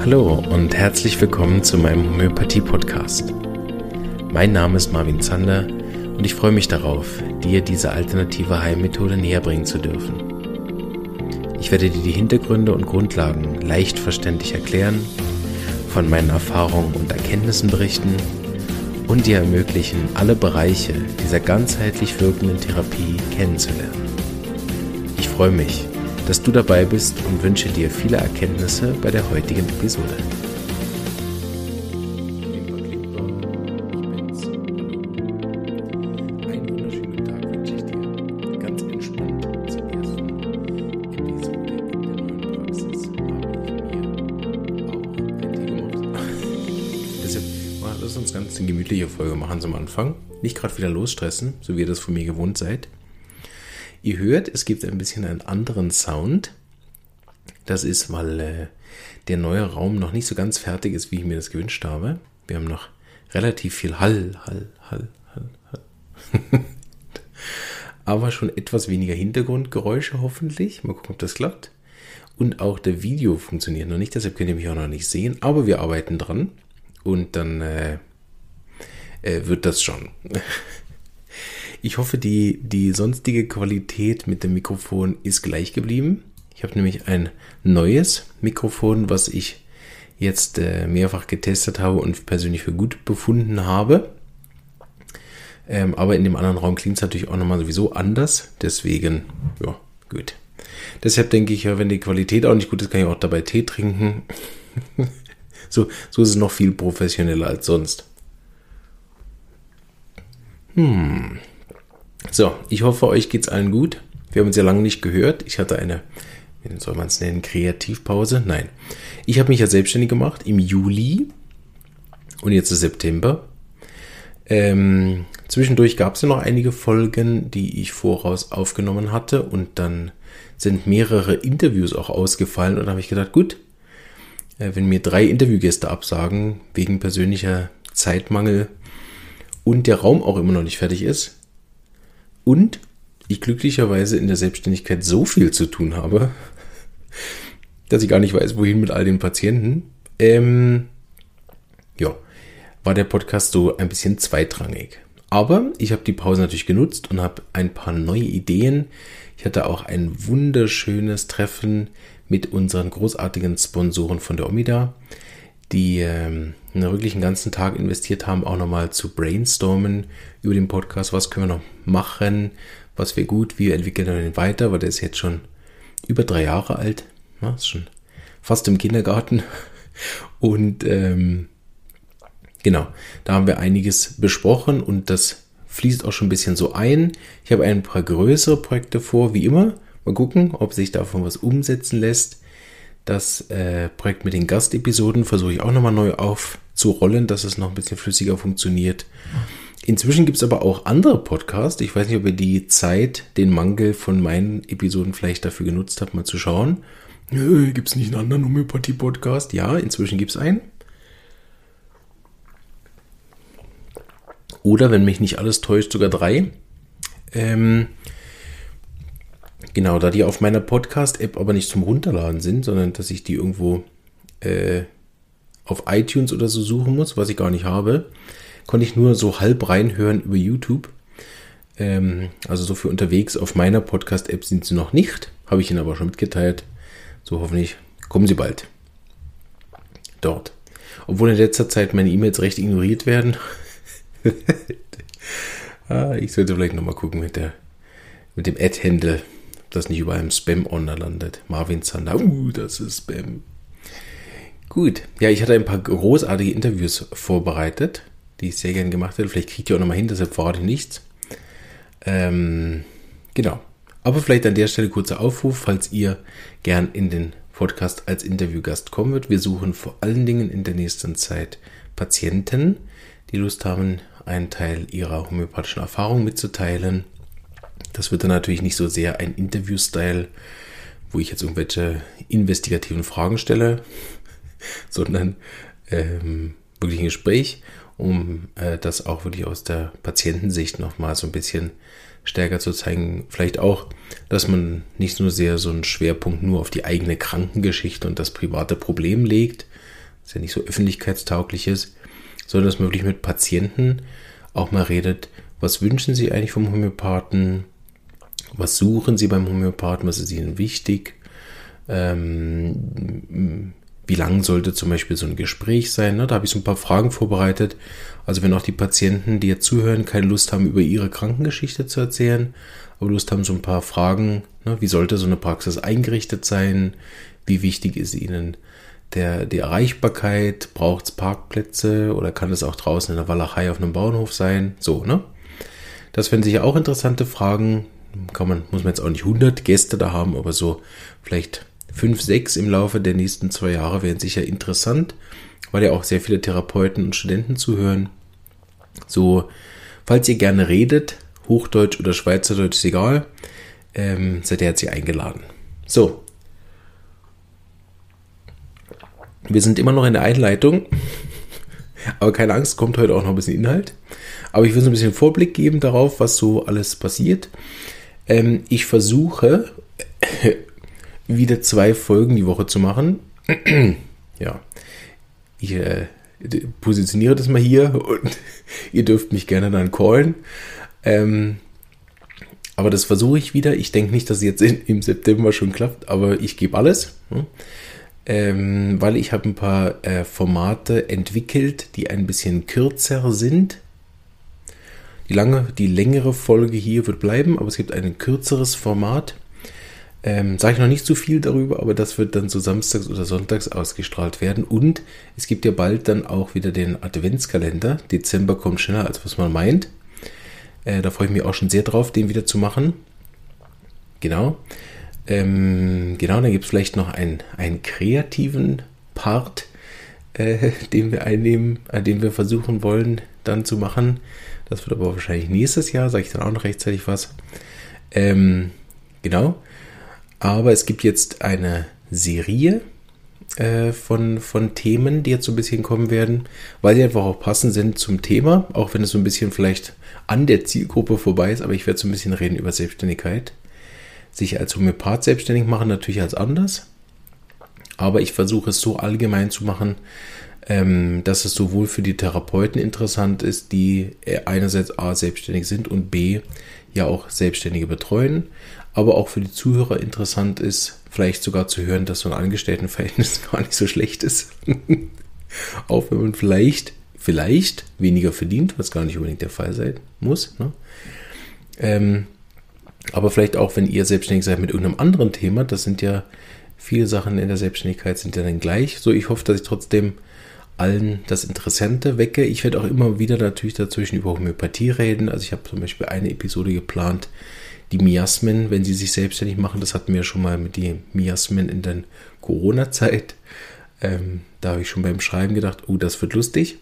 Hallo und herzlich willkommen zu meinem Homöopathie-Podcast. Mein Name ist Marvin Zander und ich freue mich darauf, dir diese alternative Heilmethode näherbringen zu dürfen. Ich werde dir die Hintergründe und Grundlagen leicht verständlich erklären, von meinen Erfahrungen und Erkenntnissen berichten und dir ermöglichen, alle Bereiche dieser ganzheitlich wirkenden Therapie kennenzulernen. Ich freue mich, dass du dabei bist und wünsche dir viele Erkenntnisse bei der heutigen Episode. Einen wunderschönen guten Tag wünsche ich dir. Ganz entspannt zur ersten Episode in der neuen Praxis habe ich mir auch ein Tee gemacht. Deshalb lass uns ganz eine gemütliche Folge machen zum Anfang. Nicht gerade wieder losstressen, so wie ihr das von mir gewohnt seid. Ihr hört, es gibt ein bisschen einen anderen Sound. Das ist, weil der neue Raum noch nicht so ganz fertig ist, wie ich mir das gewünscht habe. Wir haben noch relativ viel Hall. Aber schon etwas weniger Hintergrundgeräusche hoffentlich. Mal gucken, ob das klappt. Und auch der Video funktioniert noch nicht, deshalb könnt ihr mich auch noch nicht sehen. Aber wir arbeiten dran und dann wird das schon. Ich hoffe, die sonstige Qualität mit dem Mikrofon ist gleich geblieben. Ich habe nämlich ein neues Mikrofon, was ich jetzt mehrfach getestet habe und persönlich für gut befunden habe. Aber in dem anderen Raum klingt es natürlich auch nochmal sowieso anders. Deswegen, ja, gut. Deshalb denke ich, ja, wenn die Qualität auch nicht gut ist, kann ich auch dabei Tee trinken. So ist es noch viel professioneller als sonst. So, ich hoffe, euch geht's allen gut. Wir haben uns ja lange nicht gehört. Ich hatte eine, wie soll man es nennen, Kreativpause? Nein. Ich habe mich ja selbstständig gemacht im Juli und jetzt ist September. Zwischendurch gab es ja noch einige Folgen, die ich voraus aufgenommen hatte und dann sind mehrere Interviews auch ausgefallen und da habe ich gedacht, gut, wenn mir 3 Interviewgäste absagen, wegen persönlicher Zeitmangel und der Raum auch immer noch nicht fertig ist, und ich glücklicherweise in der Selbstständigkeit so viel zu tun habe, dass ich gar nicht weiß, wohin mit all den Patienten. War der Podcast so ein bisschen zweitrangig. Aber ich habe die Pause natürlich genutzt und habe ein paar neue Ideen. Ich hatte auch ein wunderschönes Treffen mit unseren großartigen Sponsoren von der Omida, die wirklich einen ganzen Tag investiert haben, auch nochmal zu brainstormen über den Podcast, was können wir noch machen, was wäre gut, wie entwickeln wir den weiter, weil der ist jetzt schon über 3 Jahre alt, ja, ist schon fast im Kindergarten und genau, da haben wir einiges besprochen und das fließt auch schon ein bisschen so ein. Ich habe ein paar größere Projekte vor, wie immer, mal gucken, ob sich davon was umsetzen lässt. Das Projekt mit den Gastepisoden versuche ich auch nochmal neu aufzurollen, dass es noch ein bisschen flüssiger funktioniert. Inzwischen gibt es aber auch andere Podcasts. Ich weiß nicht, ob ihr die Zeit, den Mangel von meinen Episoden vielleicht dafür genutzt habt, mal zu schauen. Gibt es nicht einen anderen Homöopathie-Podcast? Ja, inzwischen gibt es einen. Oder, wenn mich nicht alles täuscht, sogar 3. Genau, da die auf meiner Podcast-App aber nicht zum Runterladen sind, sondern dass ich die irgendwo auf iTunes oder so suchen muss, was ich gar nicht habe, konnte ich nur so halb reinhören über YouTube. Also so für unterwegs auf meiner Podcast-App sind sie noch nicht, habe ich Ihnen aber schon mitgeteilt. So hoffentlich kommen sie bald dort. Obwohl in letzter Zeit meine E-Mails recht ignoriert werden. Ich sollte vielleicht nochmal gucken mit dem Ad-Handle, ob das nicht überall im Spam-Ordner landet. Marvin Zander, das ist Spam. Gut, ja, ich hatte ein paar großartige Interviews vorbereitet, die ich sehr gerne gemacht hätte. Vielleicht kriegt ihr auch nochmal hin, deshalb verrate ich nichts. Genau. Aber vielleicht an der Stelle kurzer Aufruf, falls ihr gern in den Podcast als Interviewgast kommen würdet. Wir suchen vor allen Dingen in der nächsten Zeit Patienten, die Lust haben, einen Teil ihrer homöopathischen Erfahrung mitzuteilen. Das wird dann natürlich nicht so sehr ein Interview-Style, wo ich jetzt irgendwelche investigativen Fragen stelle, sondern wirklich ein Gespräch, um das auch wirklich aus der Patientensicht nochmal so ein bisschen stärker zu zeigen. Vielleicht auch, dass man nicht nur sehr so einen Schwerpunkt nur auf die eigene Krankengeschichte und das private Problem legt, ist ja nicht so öffentlichkeitstaugliches, sondern dass man wirklich mit Patienten auch mal redet, was wünschen sie eigentlich vom Homöopathen, was suchen sie beim Homöopathen, was ist ihnen wichtig, wie lang sollte zum Beispiel so ein Gespräch sein, ne? Da habe ich so ein paar Fragen vorbereitet. Also wenn auch die Patienten, die jetzt zuhören, keine Lust haben, über ihre Krankengeschichte zu erzählen, aber Lust haben, so ein paar Fragen, ne? Wie sollte so eine Praxis eingerichtet sein, wie wichtig ist ihnen die Erreichbarkeit, braucht es Parkplätze oder kann es auch draußen in der Walachei auf einem Bauernhof sein, so, ne? Das wären sicher auch interessante Fragen, muss man jetzt auch nicht 100 Gäste da haben, aber so vielleicht 5, 6 im Laufe der nächsten 2 Jahre wären sicher interessant, weil ja auch sehr viele Therapeuten und Studenten zuhören. So, falls ihr gerne redet, Hochdeutsch oder Schweizerdeutsch, ist egal, seid ihr herzlich eingeladen. So, wir sind immer noch in der Einleitung, aber keine Angst, kommt heute auch noch ein bisschen Inhalt. Aber ich will so ein bisschen Vorblick geben darauf, was so alles passiert. Ich versuche wieder 2 Folgen die Woche zu machen. Ja, ich positioniere das mal hier und ihr dürft mich gerne dann callen. Aber das versuche ich wieder. Ich denke nicht, dass es jetzt im September schon klappt, aber ich gebe alles. Weil ich habe ein paar Formate entwickelt, die ein bisschen kürzer sind. Die längere Folge hier wird bleiben, aber es gibt ein kürzeres Format. Sage ich noch nicht so viel darüber, aber das wird dann so samstags oder sonntags ausgestrahlt werden. Und es gibt ja bald dann auch wieder den Adventskalender. Dezember kommt schneller, als was man meint. Da freue ich mich auch schon sehr drauf, den wieder zu machen. Genau. Dann gibt es vielleicht noch einen kreativen Part, den wir einnehmen, den wir versuchen wollen dann zu machen. Das wird aber wahrscheinlich nächstes Jahr, sage ich dann auch noch rechtzeitig was. Genau. Aber es gibt jetzt eine Serie von Themen, die jetzt so ein bisschen kommen werden, weil sie einfach auch passend sind zum Thema, auch wenn es so ein bisschen vielleicht an der Zielgruppe vorbei ist, aber ich werde so ein bisschen reden über Selbstständigkeit. Sich als Homöopath selbstständig machen, natürlich als anders, aber ich versuche es so allgemein zu machen, dass es sowohl für die Therapeuten interessant ist, die einerseits A, selbstständig sind und B, ja auch Selbstständige betreuen, aber auch für die Zuhörer interessant ist, vielleicht sogar zu hören, dass so ein Angestelltenverhältnis gar nicht so schlecht ist. Auch wenn man vielleicht weniger verdient, was gar nicht unbedingt der Fall sein muss. Ne? Aber vielleicht auch, wenn ihr selbstständig seid mit irgendeinem anderen Thema, das sind ja viele Sachen in der Selbstständigkeit sind ja dann gleich. So, ich hoffe, dass ich trotzdem allen das Interessante wecke. Ich werde auch immer wieder natürlich dazwischen über Homöopathie reden. Also ich habe zum Beispiel eine Episode geplant, die Miasmen, wenn sie sich selbstständig machen. Das hatten wir schon mal mit den Miasmen in der Corona-Zeit. Da habe ich schon beim Schreiben gedacht, das wird lustig.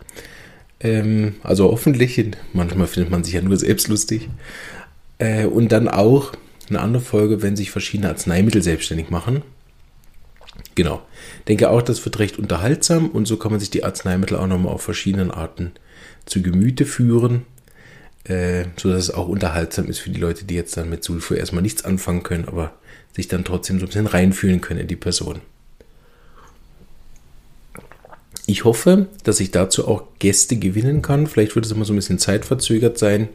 Also hoffentlich, manchmal findet man sich ja nur selbst lustig. Und dann auch eine andere Folge, wenn sich verschiedene Arzneimittel selbstständig machen. Genau. Denke auch, das wird recht unterhaltsam und so kann man sich die Arzneimittel auch nochmal auf verschiedenen Arten zu Gemüte führen, sodass es auch unterhaltsam ist für die Leute, die jetzt dann mit Sulfur erstmal nichts anfangen können, aber sich dann trotzdem so ein bisschen reinfühlen können in die Person. Ich hoffe, dass ich dazu auch Gäste gewinnen kann. Vielleicht wird es immer so ein bisschen zeitverzögert sein.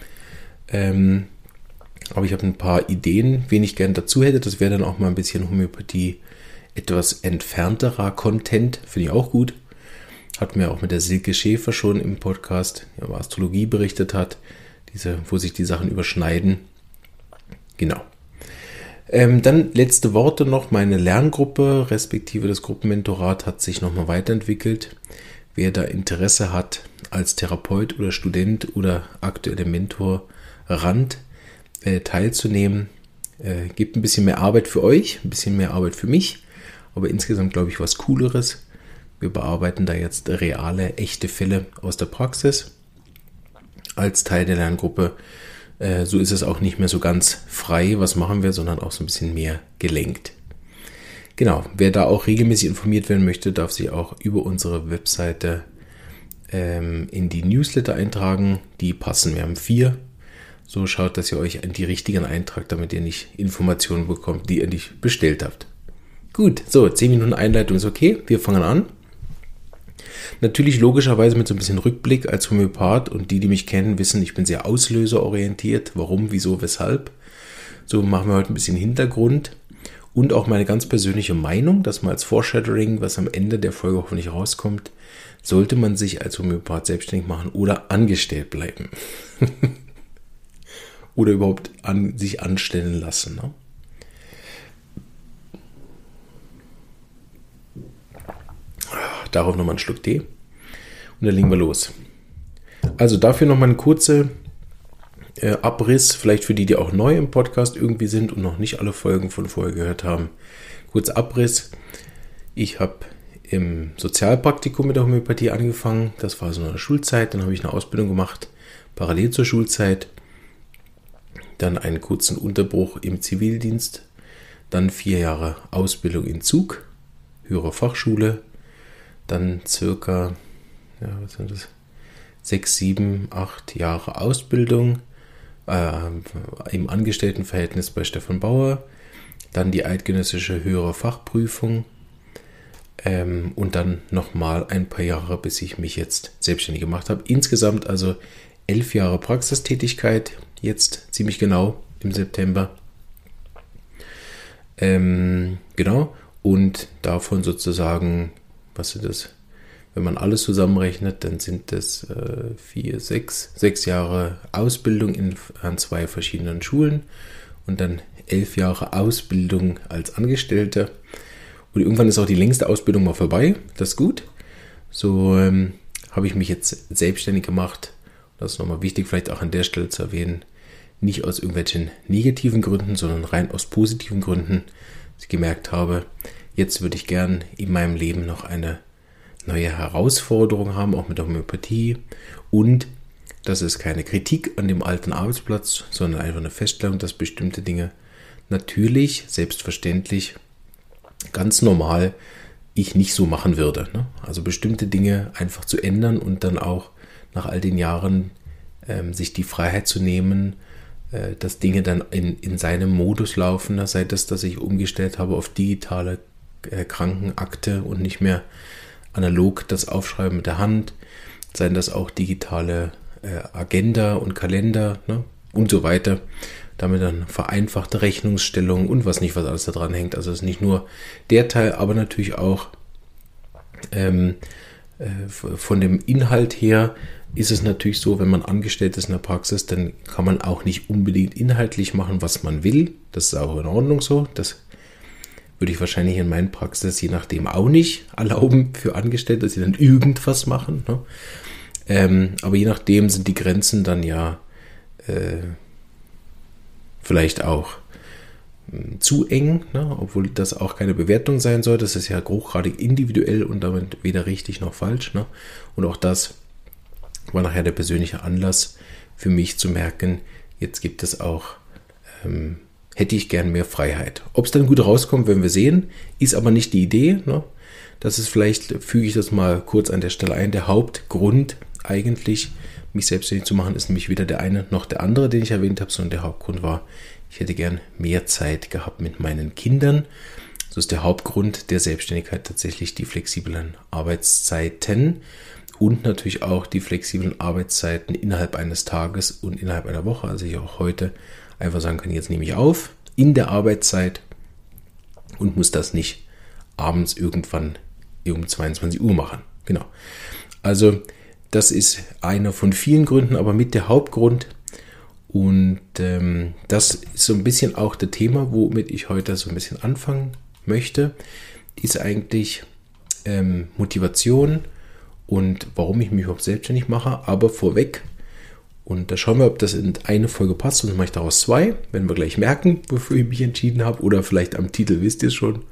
Aber ich habe ein paar Ideen, wen ich gerne dazu hätte. Das wäre dann auch mal ein bisschen Homöopathie, etwas entfernterer Content. Finde ich auch gut. Hatten wir auch mit der Silke Schäfer schon im Podcast, die über Astrologie berichtet hat. Wo sich die Sachen überschneiden. Genau. Dann letzte Worte noch. Meine Lerngruppe, respektive das Gruppenmentorat, hat sich nochmal weiterentwickelt. Wer da Interesse hat, als Therapeut oder Student oder aktueller Mentorand teilzunehmen, gibt ein bisschen mehr Arbeit für euch, ein bisschen mehr Arbeit für mich, aber insgesamt glaube ich was Cooleres. Wir bearbeiten da jetzt reale, echte Fälle aus der Praxis als Teil der Lerngruppe. So ist es auch nicht mehr so ganz frei, was machen wir, sondern auch so ein bisschen mehr gelenkt. Genau, wer da auch regelmäßig informiert werden möchte, darf sich auch über unsere Webseite in die Newsletter eintragen. Die passen, wir haben 4. So schaut, dass ihr euch an die richtigen eintragt, damit ihr nicht Informationen bekommt, die ihr nicht bestellt habt. Gut, so 10 Minuten Einleitung ist okay, wir fangen an. Natürlich logischerweise mit so ein bisschen Rückblick als Homöopath, und die mich kennen, wissen, ich bin sehr auslöserorientiert. Warum, wieso, weshalb. So machen wir heute ein bisschen Hintergrund und auch meine ganz persönliche Meinung, das mal als Foreshadowing, was am Ende der Folge hoffentlich rauskommt. Sollte man sich als Homöopath selbstständig machen oder angestellt bleiben? Oder überhaupt sich anstellen lassen, ne? Darauf nochmal einen Schluck Tee und dann legen wir los. Also dafür nochmal ein kurzer Abriss, vielleicht für die, die auch neu im Podcast irgendwie sind und noch nicht alle Folgen von vorher gehört haben. Kurz Abriss. Ich habe im Sozialpraktikum mit der Homöopathie angefangen. Das war so eine Schulzeit. Dann habe ich eine Ausbildung gemacht, parallel zur Schulzeit. Dann einen kurzen Unterbruch im Zivildienst. Dann 4 Jahre Ausbildung in Zug, höhere Fachschule. Dann circa 6, 7, 8 Jahre Ausbildung im Angestelltenverhältnis bei Stefan Bauer. Dann die eidgenössische höhere Fachprüfung. Und dann nochmal ein paar Jahre, bis ich mich jetzt selbstständig gemacht habe. Insgesamt also 11 Jahre Praxistätigkeit, jetzt ziemlich genau im September. Genau, und davon sozusagen, was ist das? Wenn man alles zusammenrechnet, dann sind das 6 Jahre Ausbildung an 2 verschiedenen Schulen und dann 11 Jahre Ausbildung als Angestellter. Und irgendwann ist auch die längste Ausbildung mal vorbei. Das ist gut. So habe ich mich jetzt selbstständig gemacht. Das ist nochmal wichtig, vielleicht auch an der Stelle zu erwähnen. Nicht aus irgendwelchen negativen Gründen, sondern rein aus positiven Gründen. Dass ich gemerkt habe, jetzt würde ich gern in meinem Leben noch eine neue Herausforderung haben, auch mit der Homöopathie. Und das ist keine Kritik an dem alten Arbeitsplatz, sondern einfach eine Feststellung, dass bestimmte Dinge natürlich, selbstverständlich, ganz normal ich nicht so machen würde. Ne? Also bestimmte Dinge einfach zu ändern und dann auch nach all den Jahren sich die Freiheit zu nehmen, dass Dinge dann in seinem Modus laufen, sei das, dass ich umgestellt habe auf digitale Krankenakte und nicht mehr analog das Aufschreiben mit der Hand, seien das auch digitale Agenda und Kalender, ne? Und so weiter. Damit dann vereinfachte Rechnungsstellung und was alles da dran hängt. Also es ist nicht nur der Teil, aber natürlich auch von dem Inhalt her ist es natürlich so, wenn man angestellt ist in der Praxis, dann kann man auch nicht unbedingt inhaltlich machen, was man will. Das ist auch in Ordnung so. Das würde ich wahrscheinlich in meinen Praxis je nachdem auch nicht erlauben für Angestellte, dass sie dann irgendwas machen. Ne? Aber je nachdem sind die Grenzen dann ja vielleicht auch zu eng, ne? Obwohl das auch keine Bewertung sein soll. Das ist ja hochgradig individuell und damit weder richtig noch falsch. Ne? Und auch das war nachher der persönliche Anlass für mich zu merken, jetzt gibt es auch, hätte ich gern mehr Freiheit. Ob es dann gut rauskommt, werden wir sehen, ist aber nicht die Idee. Ne? Das ist vielleicht, füge ich das mal kurz an der Stelle ein, der Hauptgrund eigentlich, mich selbstständig zu machen, ist nämlich weder der eine noch der andere, den ich erwähnt habe, sondern der Hauptgrund war, ich hätte gern mehr Zeit gehabt mit meinen Kindern. So ist der Hauptgrund der Selbstständigkeit tatsächlich die flexiblen Arbeitszeiten und natürlich auch die flexiblen Arbeitszeiten innerhalb eines Tages und innerhalb einer Woche. Also ich auch heute einfach sagen kann, jetzt nehme ich auf in der Arbeitszeit und muss das nicht abends irgendwann um 22 Uhr machen. Genau. Also das ist einer von vielen Gründen, aber mit der Hauptgrund. Und das ist so ein bisschen auch das Thema, womit ich heute so ein bisschen anfangen möchte, ist eigentlich Motivation und warum ich mich überhaupt selbstständig mache. Aber vorweg, und da schauen wir, ob das in eine Folge passt, sonst mache ich daraus 2, wenn wir gleich merken, wofür ich mich entschieden habe. Oder vielleicht am Titel wisst ihr es schon.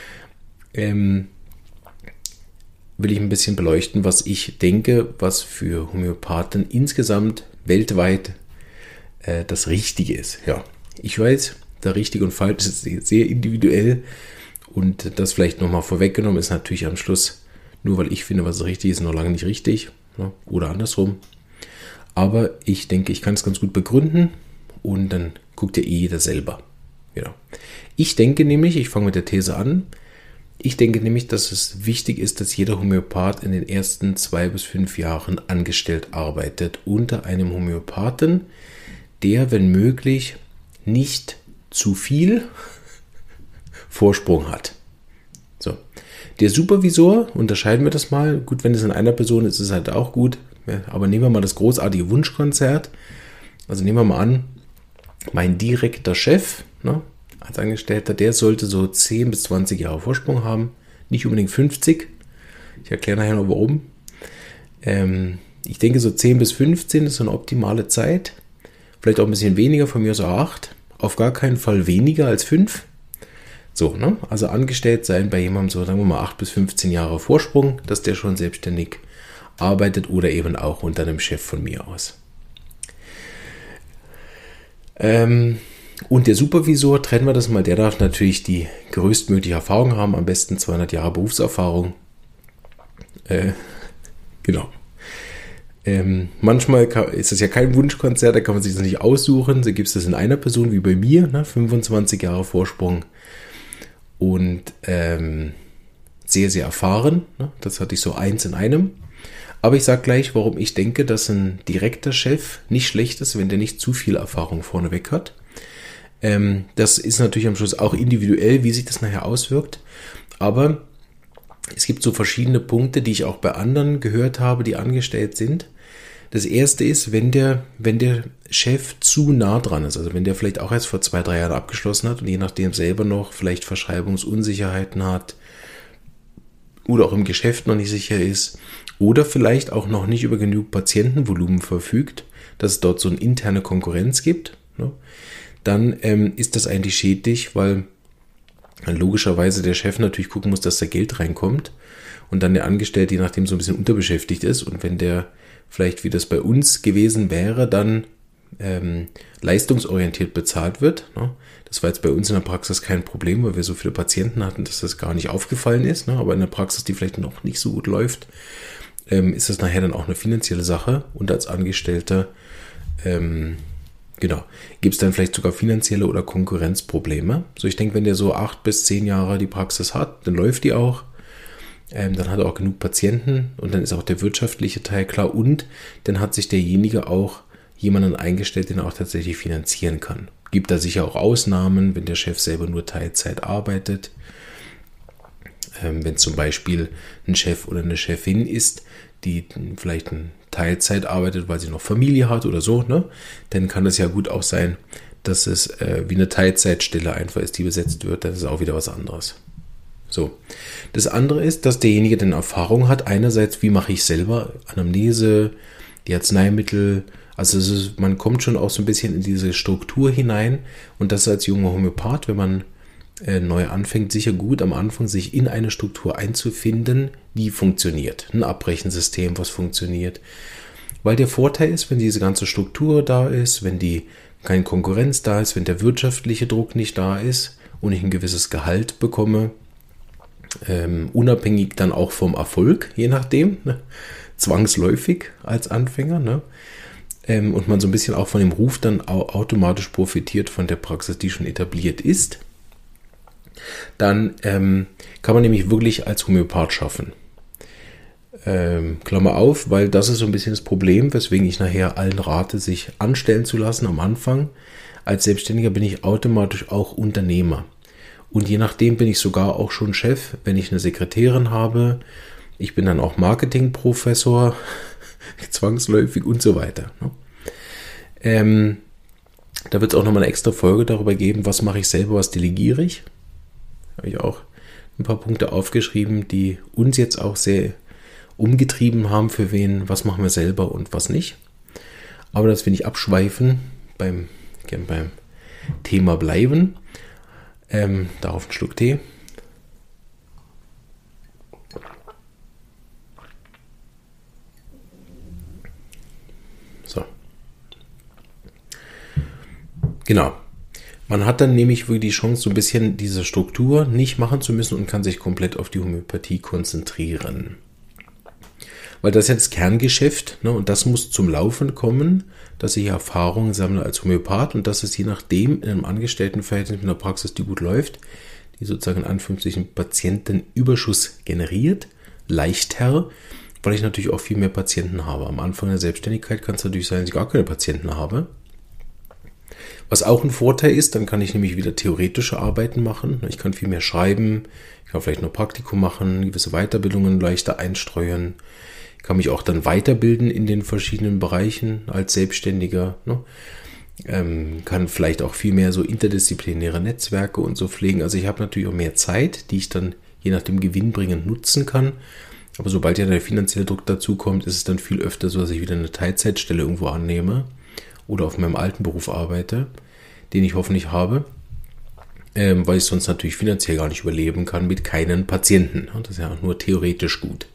Will ich ein bisschen beleuchten, was ich denke, was für Homöopathen insgesamt weltweit das Richtige ist. Ja, ich weiß, der Richtige und Falsch ist sehr individuell und das vielleicht nochmal vorweggenommen ist natürlich am Schluss, nur weil ich finde, was richtig ist, noch lange nicht richtig, ne? Oder andersrum. Aber ich denke, ich kann es ganz gut begründen und dann guckt ja jeder selber. Genau. Ich denke nämlich, ich fange mit der These an, Ich denke nämlich, dass es wichtig ist, dass jeder Homöopath in den ersten 2 bis 5 Jahren angestellt arbeitet unter einem Homöopathen, der, wenn möglich, nicht zu viel Vorsprung hat. So. Der Supervisor, unterscheiden wir das mal. Gut, wenn es in einer Person ist, ist es halt auch gut. Aber nehmen wir mal das großartige Wunschkonzert. Also nehmen wir mal an, mein direkter Chef, ne, als Angestellter, der sollte so 10 bis 20 Jahre Vorsprung haben. Nicht unbedingt 50. Ich erkläre nachher noch warum. Ich denke, so 10 bis 15 ist so eine optimale Zeit. Vielleicht auch ein bisschen weniger, von mir aus auch 8. Auf gar keinen Fall weniger als 5. So, ne? Also angestellt sein bei jemandem so, sagen wir mal, 8 bis 15 Jahre Vorsprung, dass der schon selbstständig arbeitet oder eben auch unter einem Chef von mir aus. Und der Supervisor, trennen wir das mal, der darf natürlich die größtmögliche Erfahrung haben, am besten 200 Jahre Berufserfahrung. Genau. Manchmal ist es ja kein Wunschkonzert, da kann man sich das nicht aussuchen. So gibt es das in einer Person wie bei mir, ne? 25 Jahre Vorsprung und sehr, sehr erfahren. Ne? Das hatte ich so 1 in einem. Aber ich sage gleich, warum ich denke, dass ein direkter Chef nicht schlecht ist, wenn der nicht zu viel Erfahrung vorneweg hat. Das ist natürlich am Schluss auch individuell, wie sich das nachher auswirkt. Aber es gibt so verschiedene Punkte, die ich auch bei anderen gehört habe, die angestellt sind. Das erste ist, wenn der Chef zu nah dran ist, also wenn der vielleicht auch erst vor 2, 3 Jahren abgeschlossen hat und je nachdem selber noch vielleicht Verschreibungsunsicherheiten hat oder auch im Geschäft noch nicht sicher ist oder vielleicht auch noch nicht über genug Patientenvolumen verfügt, dass es dort so eine interne Konkurrenz gibt, ne? Dann ist das eigentlich schädlich, weil logischerweise der Chef natürlich gucken muss, dass da Geld reinkommt und dann der Angestellte, je nachdem, so ein bisschen unterbeschäftigt ist und wenn der vielleicht, wie das bei uns gewesen wäre, dann leistungsorientiert bezahlt wird. Ne? Das war jetzt bei uns in der Praxis kein Problem, weil wir so viele Patienten hatten, dass das gar nicht aufgefallen ist. Ne? Aber in der Praxis, die vielleicht noch nicht so gut läuft, ist das nachher dann auch eine finanzielle Sache und als Angestellter gibt es dann vielleicht sogar finanzielle oder Konkurrenzprobleme. So, ich denke, wenn der so 8 bis 10 Jahre die Praxis hat, dann läuft die auch. Dann hat er auch genug Patienten und dann ist auch der wirtschaftliche Teil klar und dann hat sich derjenige auch jemanden eingestellt, den er auch tatsächlich finanzieren kann. Gibt da sicher auch Ausnahmen, wenn der Chef selber nur Teilzeit arbeitet. Wenn zum Beispiel ein Chef oder eine Chefin ist, die vielleicht eine Teilzeit arbeitet, weil sie noch Familie hat oder so, ne? Dann kann das ja gut auch sein, dass es wie eine Teilzeitstelle einfach ist, die besetzt wird. Das ist auch wieder was anderes. So. Das andere ist, dass derjenige dann Erfahrung hat. Einerseits, wie mache ich selber Anamnese, die Arzneimittel. Also man kommt schon auch so ein bisschen in diese Struktur hinein. Und das als junger Homöopath, wenn man neu anfängt, sicher gut am Anfang sich in eine Struktur einzufinden, die funktioniert. Ein Abrechensystem, was funktioniert. Weil der Vorteil ist, wenn diese ganze Struktur da ist, wenn keine Konkurrenz da ist, wenn der wirtschaftliche Druck nicht da ist und ich ein gewisses Gehalt bekomme, unabhängig dann auch vom Erfolg, je nachdem, ne? Zwangsläufig als Anfänger, ne? Und man so ein bisschen auch von dem Ruf dann automatisch profitiert von der Praxis, die schon etabliert ist, dann kann man nämlich wirklich als Homöopath schaffen. Klammer auf, weil das ist so ein bisschen das Problem, weswegen ich nachher allen rate, sich anstellen zu lassen am Anfang. Als Selbstständiger bin ich automatisch auch Unternehmer. Und je nachdem bin ich sogar auch schon Chef, wenn ich eine Sekretärin habe. Ich bin dann auch Marketingprofessor, zwangsläufig und so weiter. Ne? Da wird es auch nochmal eine extra Folge darüber geben, was mache ich selber, was delegiere ich. Habe ich auch ein paar Punkte aufgeschrieben, die uns jetzt auch sehr umgetrieben haben, für wen, was machen wir selber und was nicht. Aber das will ich abschweifen, beim Thema bleiben. Darauf einen Schluck Tee. So. Genau. Man hat dann nämlich wirklich die Chance, so ein bisschen diese Struktur nicht machen zu müssen und kann sich komplett auf die Homöopathie konzentrieren. Weil das ist ja das Kerngeschäft, ne, und das muss zum Laufen kommen, dass ich Erfahrungen sammle als Homöopath und dass es je nachdem in einem Angestelltenverhältnis mit einer Praxis, die gut läuft, die sozusagen in Anführungszeichen Patientenüberschuss generiert, leichter, weil ich natürlich auch viel mehr Patienten habe. Am Anfang der Selbstständigkeit kann es natürlich sein, dass ich gar keine Patienten habe. Was auch ein Vorteil ist, dann kann ich nämlich wieder theoretische Arbeiten machen. Ich kann viel mehr schreiben, ich kann vielleicht noch Praktikum machen, gewisse Weiterbildungen leichter einstreuen. Ich kann mich auch dann weiterbilden in den verschiedenen Bereichen als Selbstständiger. Ne? Kann vielleicht auch viel mehr so interdisziplinäre Netzwerke und so pflegen. Also ich habe natürlich auch mehr Zeit, die ich dann je nachdem gewinnbringend nutzen kann. Aber sobald ja der finanzielle Druck dazu kommt, ist es dann viel öfter so, dass ich wieder eine Teilzeitstelle irgendwo annehme oder auf meinem alten Beruf arbeite, den ich hoffentlich habe, weil ich sonst natürlich finanziell gar nicht überleben kann mit keinen Patienten. Das ist ja auch nur theoretisch gut.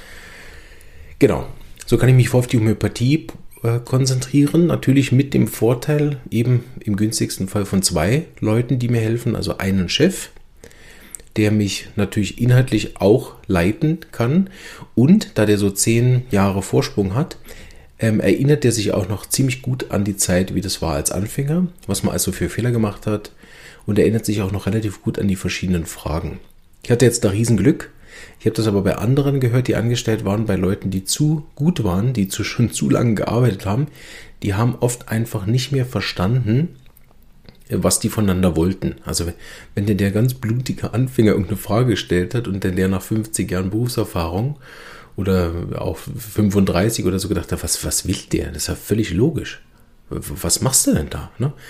Genau, so kann ich mich auf die Homöopathie konzentrieren, natürlich mit dem Vorteil eben im günstigsten Fall von 2 Leuten, die mir helfen, also einen Chef, der mich natürlich inhaltlich auch leiten kann und da der so 10 Jahre Vorsprung hat, erinnert er sich auch noch ziemlich gut an die Zeit, wie das war als Anfänger, was man also für Fehler gemacht hat und erinnert sich auch noch relativ gut an die verschiedenen Fragen. Ich hatte jetzt da Riesenglück. Ich habe das aber bei anderen gehört, die angestellt waren, bei Leuten, die zu gut waren, die schon zu lange gearbeitet haben. Die haben oft einfach nicht mehr verstanden, was die voneinander wollten. Also wenn der ganz blutige Anfänger irgendeine Frage gestellt hat und dann der nach 50 Jahren Berufserfahrung oder auch 35 oder so gedacht hat, was will der? Das ist ja völlig logisch. Was machst du denn da? Ne?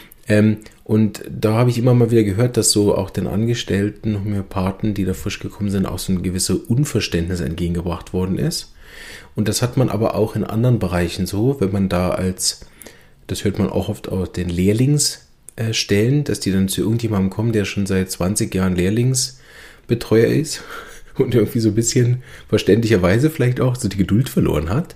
Und da habe ich immer mal wieder gehört, dass so auch den Angestellten, Homöopathen, die da frisch gekommen sind, auch so ein gewisses Unverständnis entgegengebracht worden ist. Und das hat man aber auch in anderen Bereichen so, wenn man da das hört man auch oft aus den Lehrlingsstellen, dass die dann zu irgendjemandem kommen, der schon seit 20 Jahren Lehrlingsbetreuer ist und irgendwie so ein bisschen verständlicherweise vielleicht auch so die Geduld verloren hat.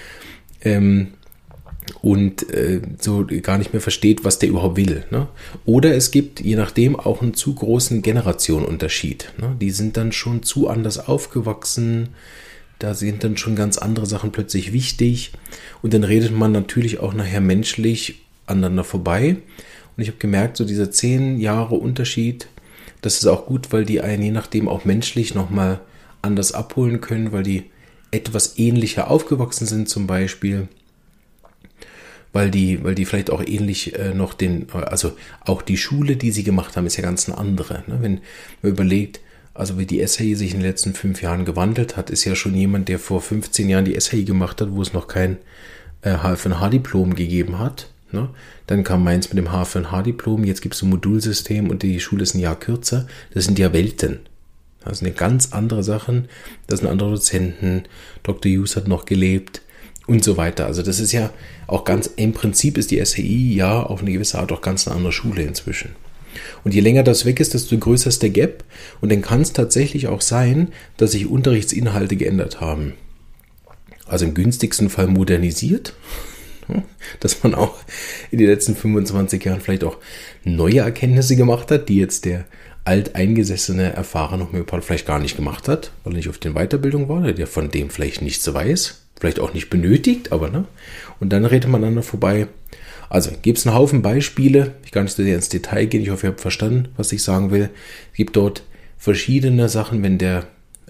Und so gar nicht mehr versteht, was der überhaupt will. Ne? Oder es gibt, je nachdem, auch einen zu großen Generationenunterschied. Ne? Die sind dann schon zu anders aufgewachsen, da sind dann schon ganz andere Sachen plötzlich wichtig und dann redet man natürlich auch nachher menschlich aneinander vorbei. Und ich habe gemerkt, so dieser 10 Jahre Unterschied, das ist auch gut, weil die einen je nachdem auch menschlich nochmal anders abholen können, weil die etwas ähnlicher aufgewachsen sind zum Beispiel. Weil die vielleicht auch ähnlich noch also auch die Schule, die sie gemacht haben, ist ja ganz eine andere. Ne? Wenn man überlegt, also wie die SHI sich in den letzten 5 Jahren gewandelt hat, ist ja schon jemand, der vor 15 Jahren die SHI gemacht hat, wo es noch kein HFNH-Diplom gegeben hat. Ne? Dann kam meins mit dem HFNH-Diplom, jetzt gibt es ein Modulsystem und die Schule ist ein Jahr kürzer. Das sind ja Welten. Das sind ja ganz andere Sachen. Das sind andere Dozenten. Dr. Hughes hat noch gelebt. Und so weiter. Also das ist ja auch ganz, im Prinzip ist die SHI ja auf eine gewisse Art auch ganz eine andere Schule inzwischen. Und je länger das weg ist, desto größer ist der Gap. Und dann kann es tatsächlich auch sein, dass sich Unterrichtsinhalte geändert haben. Also im günstigsten Fall modernisiert, dass man auch in den letzten 25 Jahren vielleicht auch neue Erkenntnisse gemacht hat, die jetzt der alteingesessene, erfahrene Homöopath vielleicht gar nicht gemacht hat, weil er nicht auf den Weiterbildungen war, der von dem vielleicht nichts weiß. Vielleicht auch nicht benötigt, aber ne? Und dann redet man aneinander vorbei. Also gibt es einen Haufen Beispiele. Ich kann nicht so sehr ins Detail gehen. Ich hoffe, ihr habt verstanden, was ich sagen will. Es gibt dort verschiedene Sachen, wenn der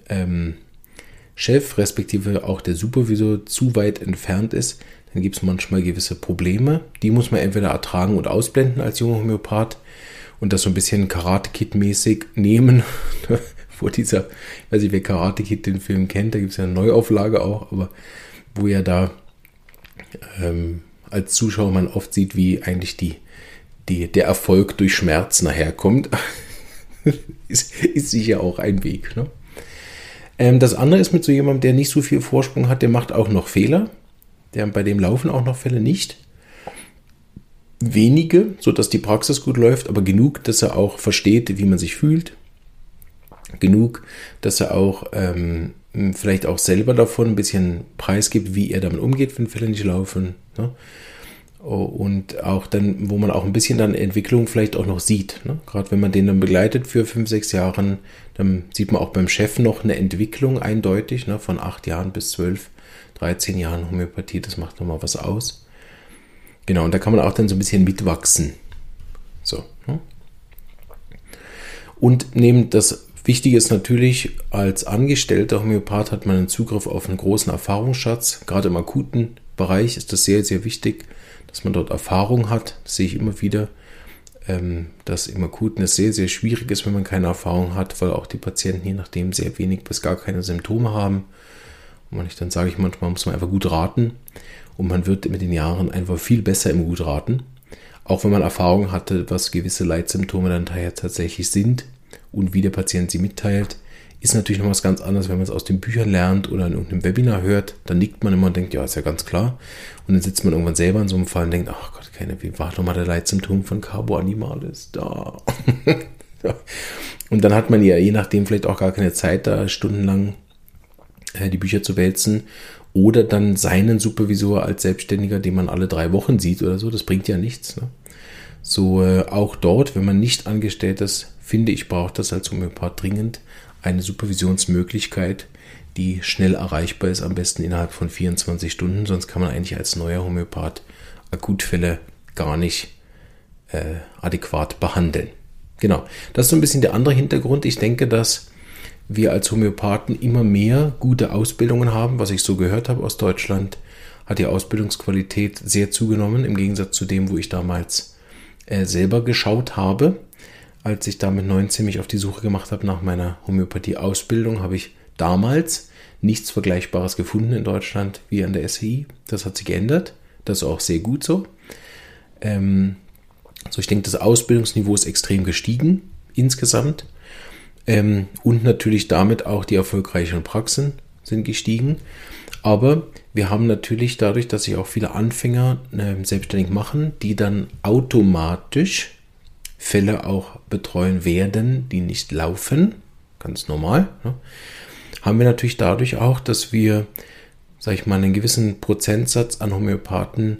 Chef, respektive auch der Supervisor zu weit entfernt ist, dann gibt es manchmal gewisse Probleme. Die muss man entweder ertragen und ausblenden als junger Homöopath und das so ein bisschen Karate-Kid-mäßig nehmen. Vor dieser, ich weiß nicht, wer Karate Kid den Film kennt, da gibt es ja eine Neuauflage auch, aber wo ja da als Zuschauer man oft sieht, wie eigentlich der Erfolg durch Schmerz nachher kommt, ist sicher auch ein Weg. Ne? Das andere ist mit so jemandem, der nicht so viel Vorsprung hat, der macht auch noch Fehler, bei dem laufen auch noch Fälle nicht. Wenige, sodass die Praxis gut läuft, aber genug, dass er auch versteht, wie man sich fühlt. Genug, dass er auch vielleicht auch selber davon ein bisschen preisgibt, wie er damit umgeht, wenn Fälle nicht laufen. Ne? Und auch dann, wo man auch ein bisschen dann Entwicklung vielleicht auch noch sieht. Ne? Gerade wenn man den dann begleitet für 5, 6 Jahren, dann sieht man auch beim Chef noch eine Entwicklung eindeutig, ne? Von 8 Jahren bis 12, 13 Jahren Homöopathie, das macht nochmal was aus. Genau, und da kann man auch dann so ein bisschen mitwachsen. So, ne? Und neben das Wichtige ist natürlich, als angestellter Homöopath hat man einen Zugriff auf einen großen Erfahrungsschatz. Gerade im akuten Bereich ist das sehr, sehr wichtig, dass man dort Erfahrung hat. Das sehe ich immer wieder, dass im Akuten es sehr, sehr schwierig ist, wenn man keine Erfahrung hat, weil auch die Patienten je nachdem sehr wenig bis gar keine Symptome haben. Und dann sage ich manchmal, muss man einfach gut raten. Und man wird mit den Jahren einfach viel besser im Gutraten. Auch wenn man Erfahrung hatte, was gewisse Leitsymptome dann tatsächlich sind und wie der Patient sie mitteilt, ist natürlich noch was ganz anderes, wenn man es aus den Büchern lernt oder in irgendeinem Webinar hört. Dann nickt man immer und denkt, ja, ist ja ganz klar. Und dann sitzt man irgendwann selber in so einem Fall und denkt, ach Gott, wie war doch mal der Leitsymptom von Carbo Animalis da? Ja. Und dann hat man ja je nachdem vielleicht auch gar keine Zeit, da stundenlang die Bücher zu wälzen. Oder dann seinen Supervisor als Selbstständiger, den man alle 3 Wochen sieht oder so. Das bringt ja nichts. Ne? So auch dort, wenn man nicht angestellt ist, finde ich, braucht das als Homöopath dringend eine Supervisionsmöglichkeit, die schnell erreichbar ist, am besten innerhalb von 24 Stunden. Sonst kann man eigentlich als neuer Homöopath Akutfälle gar nicht adäquat behandeln. Genau, das ist so ein bisschen der andere Hintergrund. Ich denke, dass wir als Homöopathen immer mehr gute Ausbildungen haben. Was ich so gehört habe aus Deutschland, hat die Ausbildungsqualität sehr zugenommen, im Gegensatz zu dem, wo ich damals selber geschaut habe. Als ich da mit 19 mich auf die Suche gemacht habe nach meiner Homöopathie-Ausbildung, habe ich damals nichts Vergleichbares gefunden in Deutschland wie an der SHI. Das hat sich geändert. Das ist auch sehr gut so. Ich denke, das Ausbildungsniveau ist extrem gestiegen insgesamt. Und natürlich damit auch die erfolgreichen Praxen sind gestiegen. Aber wir haben natürlich dadurch, dass sich auch viele Anfänger selbstständig machen, die dann automatisch Fälle auch betreuen werden, die nicht laufen, ganz normal, ne? Haben wir natürlich dadurch auch, dass wir, sag ich mal, einen gewissen Prozentsatz an Homöopathen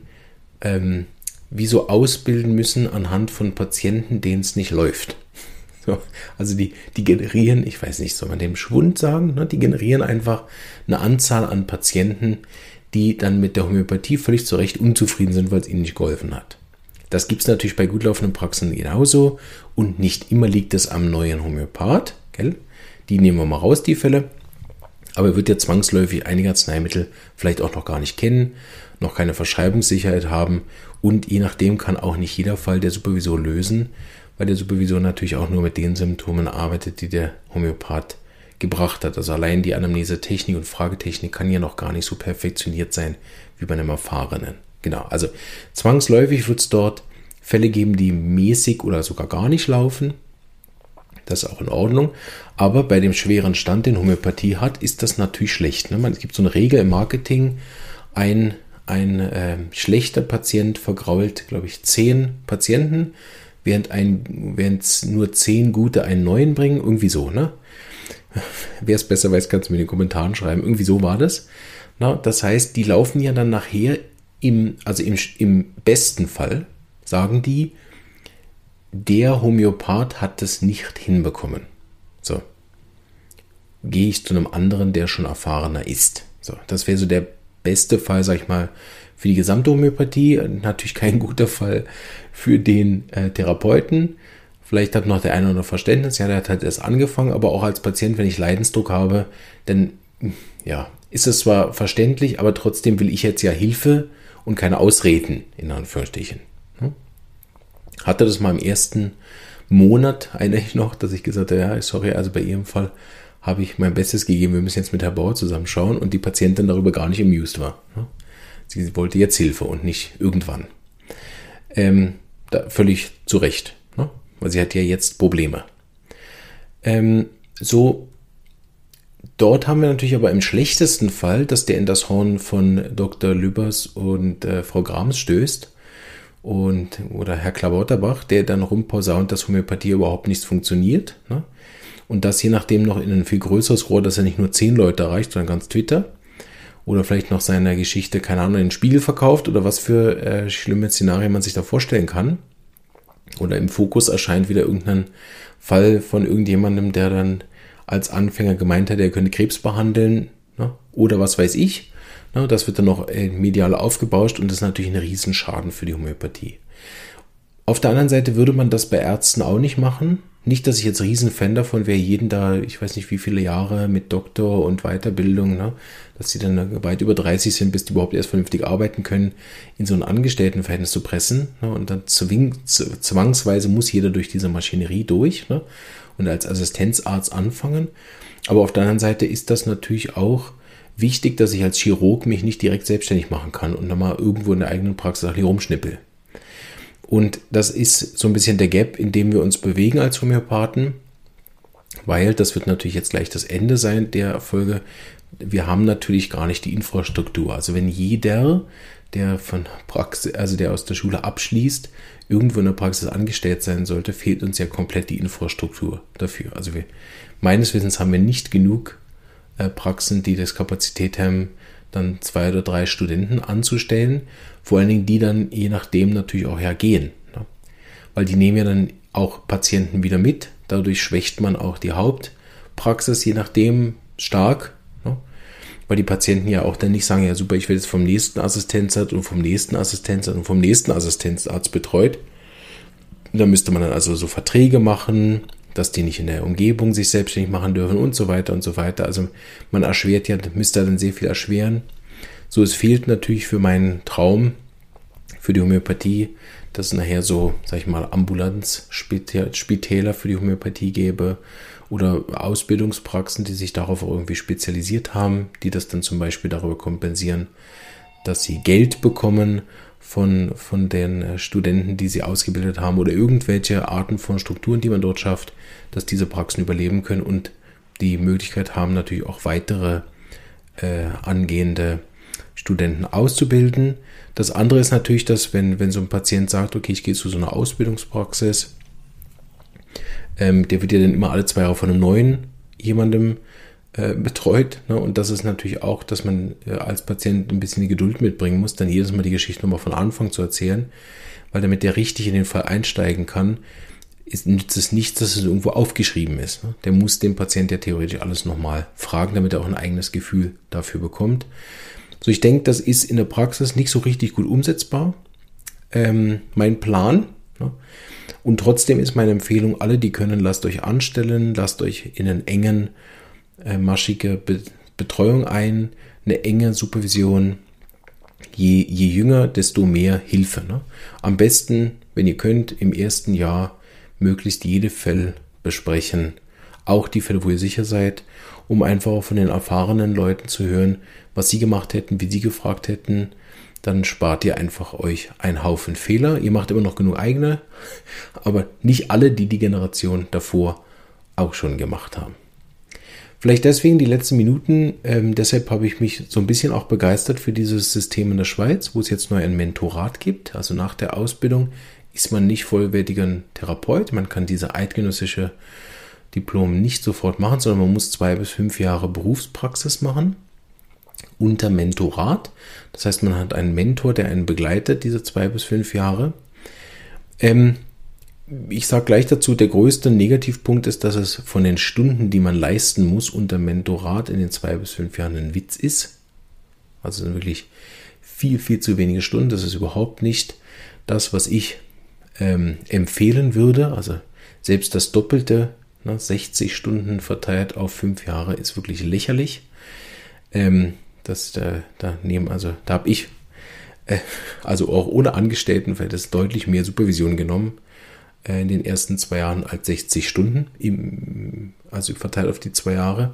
wie so ausbilden müssen anhand von Patienten, denen es nicht läuft. So, also die generieren, ich weiß nicht, soll man dem Schwund sagen, ne? Die generieren einfach eine Anzahl an Patienten, die dann mit der Homöopathie völlig zu Recht unzufrieden sind, weil es ihnen nicht geholfen hat. Das gibt es natürlich bei gut laufenden Praxen genauso und nicht immer liegt es am neuen Homöopath. Gell? Die nehmen wir mal raus, die Fälle. Aber er wird ja zwangsläufig einige Arzneimittel vielleicht auch noch gar nicht kennen, noch keine Verschreibungssicherheit haben und je nachdem kann auch nicht jeder Fall der Supervisor lösen, weil der Supervisor natürlich auch nur mit den Symptomen arbeitet, die der Homöopath gebracht hat. Also allein die Anamnese-Technik und Fragetechnik kann ja noch gar nicht so perfektioniert sein wie bei einem Erfahrenen. Genau, also zwangsläufig wird es dort Fälle geben, die mäßig oder sogar gar nicht laufen. Das ist auch in Ordnung. Aber bei dem schweren Stand, den Homöopathie hat, ist das natürlich schlecht. Ne? Es gibt so eine Regel im Marketing, ein schlechter Patient vergrault, glaube ich, 10 Patienten, während nur 10 gute einen neuen bringen. Irgendwie so, ne? Wer es besser weiß, kannst du mir in den Kommentaren schreiben. Irgendwie so war das. Na, das heißt, die laufen ja dann nachher im besten Fall, sagen die, der Homöopath hat es nicht hinbekommen. So. Gehe ich zu einem anderen, der schon erfahrener ist. So, das wäre so der beste Fall, sag ich mal, für die gesamte Homöopathie. Natürlich kein guter Fall für den Therapeuten. Vielleicht hat noch der eine oder andere Verständnis. Ja, der hat halt erst angefangen, aber auch als Patient, wenn ich Leidensdruck habe, dann ja, ist es zwar verständlich, aber trotzdem will ich jetzt ja Hilfe und keine Ausreden, in Anführungsstrichen. Hatte das mal im ersten Monat, erinnere ich noch, dass ich gesagt habe, ja, sorry, also bei Ihrem Fall habe ich mein Bestes gegeben, wir müssen jetzt mit Herrn Bauer zusammenschauen und die Patientin darüber gar nicht amused war. Sie wollte jetzt Hilfe und nicht irgendwann. Völlig zu Recht, ne? Weil sie hat ja jetzt Probleme. Dort haben wir natürlich aber im schlechtesten Fall, dass der in das Horn von Dr. Lübbers und Frau Grams stößt oder Herr Klabauterbach, der dann rumposaunt, dass Homöopathie überhaupt nichts funktioniert. Ne? Und das je nachdem noch in ein viel größeres Rohr, dass er nicht nur 10 Leute erreicht, sondern ganz Twitter. Oder vielleicht noch seiner Geschichte, keine Ahnung, den Spiegel verkauft oder was für schlimme Szenarien man sich da vorstellen kann. Oder im Fokus erscheint wieder irgendein Fall von irgendjemandem, der dann als Anfänger gemeint hat, er könnte Krebs behandeln, ne? Oder was weiß ich. Ne? Das wird dann noch medial aufgebauscht und das ist natürlich ein Riesenschaden für die Homöopathie. Auf der anderen Seite würde man das bei Ärzten auch nicht machen. Nicht, dass ich jetzt riesen Fan davon wäre, jeden da, ich weiß nicht wie viele Jahre mit Doktor und Weiterbildung, ne, dass sie dann weit über 30 sind, bis die überhaupt erst vernünftig arbeiten können, in so ein Angestelltenverhältnis zu pressen. Ne, und dann zwangsweise muss jeder durch diese Maschinerie durch, ne, und als Assistenzarzt anfangen. Aber auf der anderen Seite ist das natürlich auch wichtig, dass ich als Chirurg mich nicht direkt selbstständig machen kann und dann mal irgendwo in der eigenen Praxis ein bisschen rumschnippel. Und das ist so ein bisschen der Gap, in dem wir uns bewegen als Homöopathen, weil das wird natürlich jetzt gleich das Ende sein der Folge. Wir haben natürlich gar nicht die Infrastruktur. Also wenn jeder, der von Praxis, also der aus der Schule abschließt, irgendwo in der Praxis angestellt sein sollte, fehlt uns ja komplett die Infrastruktur dafür. Also meines Wissens haben wir nicht genug Praxen, die das Kapazität haben, dann 2 oder 3 Studenten anzustellen, vor allen Dingen die dann je nachdem natürlich auch hergehen. Ne? Weil die nehmen ja dann auch Patienten wieder mit, dadurch schwächt man auch die Hauptpraxis je nachdem stark, ne? Weil die Patienten ja auch dann nicht sagen, ja super, ich werde jetzt vom nächsten Assistenzarzt und vom nächsten Assistenzarzt und vom nächsten Assistenzarzt betreut. Da müsste man dann also so Verträge machen, dass die nicht in der Umgebung sich selbstständig machen dürfen und so weiter und so weiter. Also man erschwert ja, müsste dann sehr viel erschweren. So, es fehlt natürlich für meinen Traum, für die Homöopathie, dass es nachher so, sag ich mal, Ambulanzspitäler für die Homöopathie gäbe oder Ausbildungspraxen, die sich darauf irgendwie spezialisiert haben, die das dann zum Beispiel darüber kompensieren, dass sie Geld bekommen von den Studenten, die sie ausgebildet haben oder irgendwelche Arten von Strukturen, die man dort schafft, dass diese Praxen überleben können und die Möglichkeit haben, natürlich auch weitere angehende Studenten auszubilden. Das andere ist natürlich, dass wenn so ein Patient sagt, okay, ich gehe zu so einer Ausbildungspraxis, der wird ja dann immer alle 2 Jahre von einem neuen jemandem betreut. Ne? Und das ist natürlich auch, dass man als Patient ein bisschen die Geduld mitbringen muss, dann jedes Mal die Geschichte nochmal von Anfang zu erzählen, weil damit der richtig in den Fall einsteigen kann, nützt es nichts, dass es irgendwo aufgeschrieben ist. Ne? Der muss den Patient ja theoretisch alles nochmal fragen, damit er auch ein eigenes Gefühl dafür bekommt. So, ich denke, das ist in der Praxis nicht so richtig gut umsetzbar. Mein Plan. Ne? Und trotzdem ist meine Empfehlung, alle, die können, lasst euch anstellen, lasst euch in einen engen, maschige Betreuung ein, eine enge Supervision. Je jünger, desto mehr Hilfe. Ne? Am besten, wenn ihr könnt, im ersten Jahr möglichst jede Fälle besprechen. Auch die Fälle, wo ihr sicher seid, um einfach auch von den erfahrenen Leuten zu hören, was sie gemacht hätten, wie sie gefragt hätten. Dann spart ihr einfach euch einen Haufen Fehler. Ihr macht immer noch genug eigene, aber nicht alle, die Generation davor auch schon gemacht haben. Vielleicht deswegen die letzten Minuten, deshalb habe ich mich so ein bisschen auch begeistert für dieses System in der Schweiz, wo es jetzt neu ein Mentorat gibt. Also nach der Ausbildung ist man nicht vollwertiger Therapeut. Man kann diese eidgenössische Diplom nicht sofort machen, sondern man muss 2 bis 5 Jahre Berufspraxis machen unter Mentorat. Das heißt, man hat einen Mentor, der einen begleitet, diese 2 bis 5 Jahre. Ich sage gleich dazu, der größte Negativpunkt ist, dass es von den Stunden, die man leisten muss unter Mentorat in den 2 bis 5 Jahren ein Witz ist. Also sind wirklich viel, viel zu wenige Stunden. Das ist überhaupt nicht das, was ich empfehlen würde. Also selbst das Doppelte, 60 Stunden verteilt auf 5 Jahre, ist wirklich lächerlich. Da habe ich, also auch ohne Angestelltenverhältnis, deutlich mehr Supervision genommen in den ersten 2 Jahren als 60 Stunden, also verteilt auf die 2 Jahre.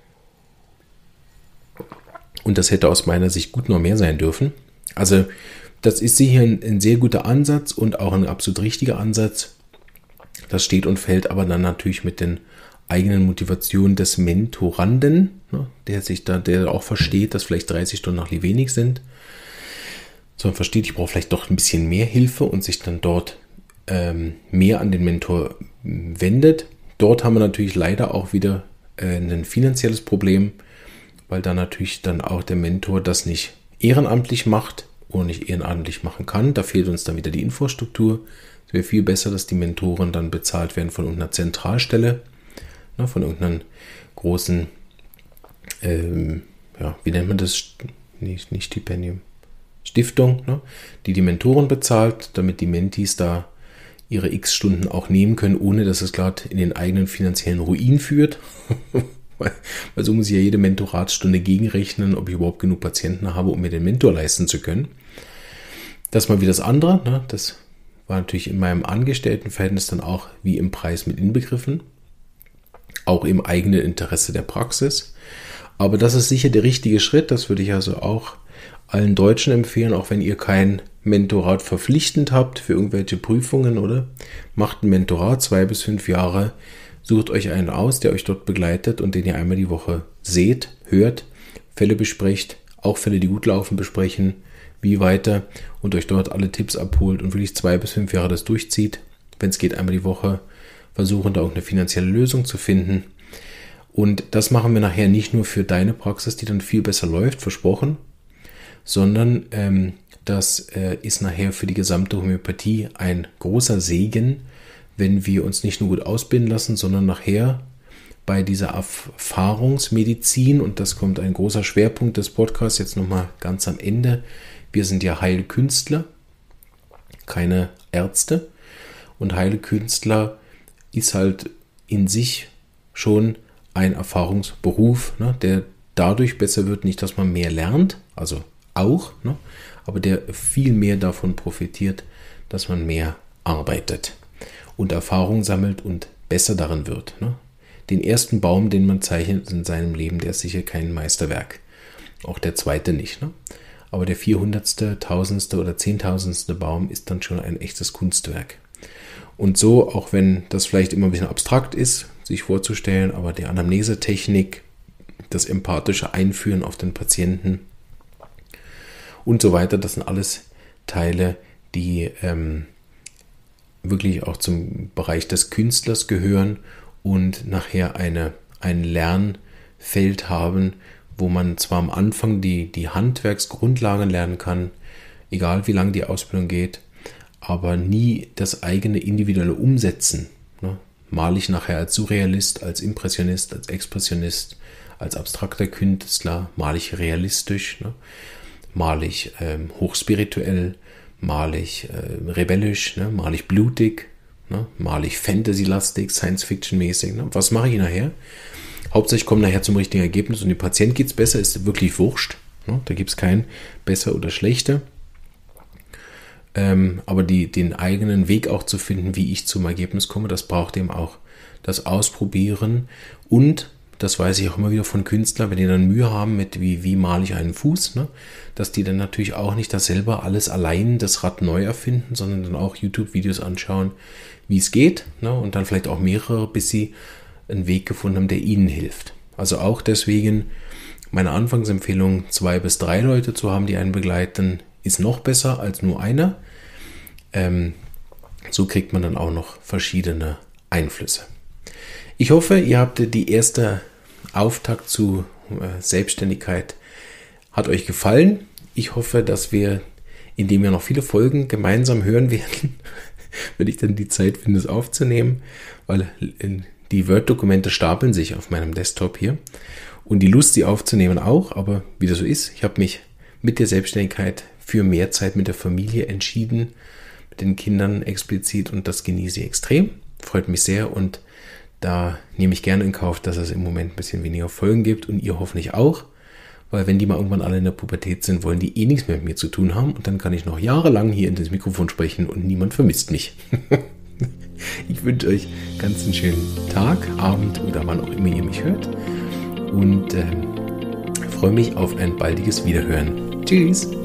Und das hätte aus meiner Sicht gut noch mehr sein dürfen. Also das ist sicher ein sehr guter Ansatz und auch ein absolut richtiger Ansatz. Das steht und fällt aber dann natürlich mit den eigenen Motivationen des Mentoranden, ne, der auch versteht, dass vielleicht 30 Stunden noch wenig sind, sondern versteht, ich brauche vielleicht doch ein bisschen mehr Hilfe und sich dann dort mehr an den Mentor wendet. Dort haben wir natürlich leider auch wieder ein finanzielles Problem, weil da natürlich dann auch der Mentor das nicht ehrenamtlich macht oder nicht ehrenamtlich machen kann. Da fehlt uns dann wieder die Infrastruktur. Es wäre viel besser, dass die Mentoren dann bezahlt werden von irgendeiner Zentralstelle, ne, von irgendeiner großen, wie nennt man das? Nicht Stipendium. Stiftung, ne, die Mentoren bezahlt, damit die Mentees da ihre X-Stunden auch nehmen können, ohne dass es gerade in den eigenen finanziellen Ruin führt. Weil so muss ich ja jede Mentoratsstunde gegenrechnen, ob ich überhaupt genug Patienten habe, um mir den Mentor leisten zu können. Das mal wie das andere. Ne? Das war natürlich in meinem Angestelltenverhältnis dann auch wie im Preis mit inbegriffen. Auch im eigenen Interesse der Praxis. Aber das ist sicher der richtige Schritt. Das würde ich also auch allen Deutschen empfehlen, auch wenn ihr kein Mentorat verpflichtend habt für irgendwelche Prüfungen, oder? Macht ein Mentorat 2 bis 5 Jahre. Sucht euch einen aus, der euch dort begleitet und den ihr einmal die Woche seht, hört, Fälle besprecht, auch Fälle, die gut laufen, besprechen, wie weiter und euch dort alle Tipps abholt und wirklich 2 bis 5 Jahre das durchzieht. Wenn es geht, einmal die Woche versuchen, da auch eine finanzielle Lösung zu finden. Und das machen wir nachher nicht nur für deine Praxis, die dann viel besser läuft, versprochen, sondern das ist nachher für die gesamte Homöopathie ein großer Segen, wenn wir uns nicht nur gut ausbilden lassen, sondern nachher bei dieser Erfahrungsmedizin, und das kommt ein großer Schwerpunkt des Podcasts jetzt nochmal ganz am Ende, wir sind ja Heilkünstler, keine Ärzte, und Heilkünstler ist halt in sich schon ein Erfahrungsberuf, ne, der dadurch besser wird, nicht, dass man mehr lernt, also auch, ne, aber der viel mehr davon profitiert, dass man mehr arbeitet und Erfahrung sammelt und besser darin wird. Ne? Den ersten Baum, den man zeichnet in seinem Leben, der ist sicher kein Meisterwerk. Auch der zweite nicht. Ne? Aber der 400., 1000. oder 10.000. Baum ist dann schon ein echtes Kunstwerk. Und so, auch wenn das vielleicht immer ein bisschen abstrakt ist, sich vorzustellen, aber die Anamnesetechnik, das empathische Einführen auf den Patienten und so weiter, das sind alles Teile, die wirklich auch zum Bereich des Künstlers gehören und nachher ein Lernfeld haben, wo man zwar am Anfang die Handwerksgrundlagen lernen kann, egal wie lange die Ausbildung geht, aber nie das eigene individuelle Umsetzen. Ne? Male ich nachher als Surrealist, als Impressionist, als Expressionist, als abstrakter Künstler, male ich realistisch, ne? Male ich hochspirituell, male ich rebellisch, ne? Male ich blutig, ne? Male ich Fantasy-lastig, Science-Fiction-mäßig. Ne? Was mache ich nachher? Hauptsächlich komme nachher zum richtigen Ergebnis und dem Patient geht es besser, ist wirklich wurscht. Ne? Da gibt es kein besser oder schlechter. Aber den eigenen Weg auch zu finden, wie ich zum Ergebnis komme, das braucht eben auch das Ausprobieren. Und, das weiß ich auch immer wieder von Künstlern, wenn die dann Mühe haben mit, wie male ich einen Fuß, ne? Dass die dann natürlich auch nicht das selber alles allein das Rad neu erfinden, sondern dann auch YouTube-Videos anschauen, wie es geht, ne? Und dann vielleicht auch mehrere, bis sie einen Weg gefunden haben, der ihnen hilft. Also auch deswegen meine Anfangsempfehlung, 2 bis 3 Leute zu haben, die einen begleiten, ist noch besser als nur einer. So kriegt man dann auch noch verschiedene Einflüsse. Ich hoffe, ihr habt die erste Auftakt zu Selbstständigkeit hat euch gefallen. Ich hoffe, dass wir, indem wir noch viele Folgen gemeinsam hören werden, wenn ich dann die Zeit finde, es aufzunehmen, weil die Word-Dokumente stapeln sich auf meinem Desktop hier und die Lust, sie aufzunehmen auch, aber wie das so ist, ich habe mich mit der Selbstständigkeit für mehr Zeit mit der Familie entschieden, mit den Kindern explizit, und das genieße ich extrem, freut mich sehr, und da nehme ich gerne in Kauf, dass es im Moment ein bisschen weniger Folgen gibt und ihr hoffentlich auch, weil wenn die mal irgendwann alle in der Pubertät sind, wollen die eh nichts mehr mit mir zu tun haben und dann kann ich noch jahrelang hier in das Mikrofon sprechen und niemand vermisst mich. Ich wünsche euch ganz einen schönen Tag, Abend oder wann auch immer ihr mich hört und freue mich auf ein baldiges Wiederhören. Tschüss!